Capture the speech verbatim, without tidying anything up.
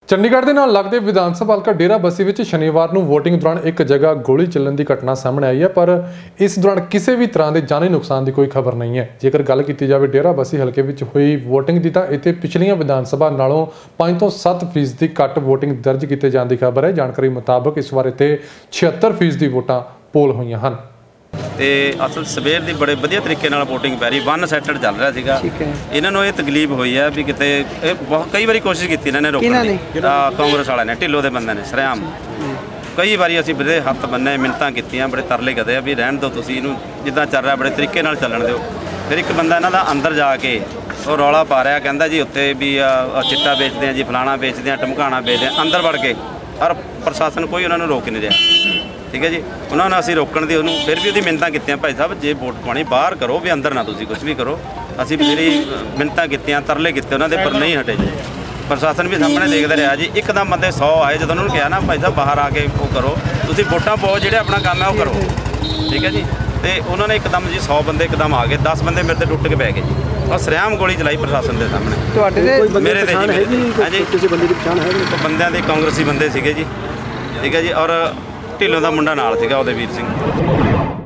ਚੰਡੀਗੜ੍ਹ ਦੇ ਨਾਲ ਲੱਗਦੇ ਵਿਧਾਨ ਸਭਾ ਹਲਕਾ ਡੇਰਾ ਬੱਸੀ ਵਿੱਚ ਸ਼ਨੀਵਾਰ ਨੂੰ VOTING ਦੌਰਾਨ ਇੱਕ ਜਗ੍ਹਾ ਗੋਲੀ ਚੱਲਣ ਦੀ ਘਟਨਾ ਸਾਹਮਣੇ ਆਈ ਹੈ, ਪਰ ਇਸ ਦੌਰਾਨ ਕਿਸੇ ਵੀ ਤਰ੍ਹਾਂ ਦੇ ਜਾਨੀ ਨੁਕਸਾਨ ਦੀ ਕੋਈ ਖਬਰ ਨਹੀਂ ਹੈ। ਜੇਕਰ ਗੱਲ ਕੀਤੀ ਜਾਵੇ ਡੇਰਾ ਬੱਸੀ ਹਲਕੇ ਵਿੱਚ ਹੋਈ VOTING ਦੀ, ਤਾਂ ਇੱਥੇ ਪਿਛਲੀਆਂ ਵਿਧਾਨ ਸਭਾ ਨਾਲੋਂ ਪੰਜ ਤੋਂ ਸੱਤ ਫੀਸਦੀ ਘੱਟ VOTING ਦਰਜ ਕੀਤੇ ਜਾਣ ਦੀ ਖਬਰ ਹੈ। ਜਾਣਕਾਰੀ ਮੁਤਾਬਕ ਇਸ ਵਾਰ ਇੱਥੇ ਛਿਹੱਤਰ ਫੀਸਦੀ ਵੋਟਾਂ ਪੋਲ ਹੋਈਆਂ ਹਨ। ਤੇ ਅਸਲ ਸਵੇਰ ਦੀ ਬੜੇ ਵਧੀਆ ਤਰੀਕੇ ਨਾਲ VOTING ਪੈ ਰਹੀ, ਵਨ ਸੈਟਡ ਚੱਲ ਰਿਹਾ ਸੀਗਾ। ਇਹਨਾਂ ਨੂੰ ਇਹ ਤਕਲੀਫ ਹੋਈ ਹੈ ਵੀ ਕਿਤੇ ਇਹ ਬਹੁਤ ਕਈ ਵਾਰੀ ਕੋਸ਼ਿਸ਼ ਕੀਤੀ ਇਹਨਾਂ ਨੇ ਰੋਕਣ ਦੀ, ਕਾਂਗਰਸ ਵਾਲਿਆਂ ਨੇ, ਢਿੱਲੋਂ ਦੇ ਬੰਦੇ ਨੇ ਸਰਿਆਮ ਕਈ ਵਾਰੀ ਅਸੀਂ ਬੜੇ ਹੱਥ ਬੰਨੇ, ਮਿੰਨਤਾਂ ਕੀਤੀਆਂ, ਬੜੇ ਤਰਲੇ ਕਦੇ ਆ ਵੀ ਰਹਿਣ ਦਿਓ ਤੁਸੀਂ ਇਹਨੂੰ, ਜਿੱਦਾਂ ਚੱਲ ਰਿਹਾ ਬੜੇ ਤਰੀਕੇ ਨਾਲ ਚੱਲਣ ਦਿਓ। ਫਿਰ ਇੱਕ ਬੰਦਾ ਇਹਨਾਂ ਦਾ ਅੰਦਰ ਜਾ ਕੇ ਉਹ ਰੌਲਾ ਪਾ ਰਿਹਾ, ਕਹਿੰਦਾ ਜੀ ਉੱਥੇ ਵੀ ਚਿੱਟਾ ਵੇਚਦੇ ਆ ਜੀ, ਫਲਾਣਾ ਵੇਚਦੇ ਆ, ਟਮਕਾਣਾ ਵੇਚਦੇ ਆ, ਅੰਦਰ ਵੜ ਕੇ, ਔਰ ਪ੍ਰਸ਼ਾਸਨ ਕੋਈ ਉਹਨਾਂ ਨੂੰ ਰੋਕ ਨਹੀਂ ਰਿਹਾ। ਠੀਕ ਹੈ ਜੀ, ਉਹਨਾਂ ਨੂੰ ਅਸੀਂ ਰੋਕਣ ਦੀ ਉਹਨੂੰ ਫਿਰ ਵੀ ਉਹਦੀ ਮਿੰਨਤਾਂ ਕੀਤੀਆਂ, ਭਾਈ ਸਾਹਿਬ ਜੇ ਵੋਟ ਪਾਉਣੀ ਬਾਹਰ ਕਰੋ, ਵੀ ਅੰਦਰ ਨਾ ਤੁਸੀਂ ਕੁਝ ਵੀ ਕਰੋ। ਅਸੀਂ ਬਥੇਰੀ ਮਿੰਨਤਾਂ ਕੀਤੀਆਂ, ਤਰਲੇ ਕੀਤੇ ਉਹਨਾਂ ਦੇ, ਪਰ ਨਹੀਂ ਹਟੇ ਜੀ। ਪ੍ਰਸ਼ਾਸਨ ਵੀ ਸਾਹਮਣੇ ਦੇਖਦਾ ਰਿਹਾ ਜੀ। ਇੱਕਦਮ ਬੰਦੇ ਸੌ ਆਏ, ਜਦੋਂ ਉਹਨਾਂ ਨੂੰ ਕਿਹਾ ਨਾ ਭਾਈ ਸਾਹਿਬ ਬਾਹਰ ਆ ਕੇ ਉਹ ਕਰੋ, ਤੁਸੀਂ ਵੋਟਾਂ ਪਾਓ, ਜਿਹੜੇ ਆਪਣਾ ਕੰਮ ਹੈ ਉਹ ਕਰੋ। ਠੀਕ ਹੈ ਜੀ, ਤੇ ਉਹਨਾਂ ਨੇ ਇੱਕਦਮ ਜੀ ਸੌ ਬੰਦੇ ਇੱਕਦਮ ਆ ਗਏ, ਦਸ ਬੰਦੇ ਮੇਰੇ ਤੇ ਟੁੱਟ ਕੇ ਪੈ ਗਏ ਜੀ। ਔਰ ਸਰਿਆਮ ਗੋਲੀ ਚਲਾਈ ਪ੍ਰਸ਼ਾਸਨ ਦੇ ਸਾਹਮਣੇ। ਤੁਹਾਡੇ ਦੇ ਮੇਰੇ ਤੇ ਜੀ ਹਾਂਜੀ ਕਿਸੇ ਬੰਦੇ ਦੀ ਪਛਾਣ ਹੈ? ਬੰਦਿਆਂ ਦੇ ਕਾਂਗਰਸੀ ਬੰਦੇ ਸੀਗੇ ਜੀ। ਠੀਕ ਹੈ ਜੀ, ਔਰ ਢਿੱਲੋਂ ਦਾ ਮੁੰਡਾ ਨਾਲ ਸੀਗਾ, ਉਹਦੇ ਵੀਰ ਸਿੰਘ।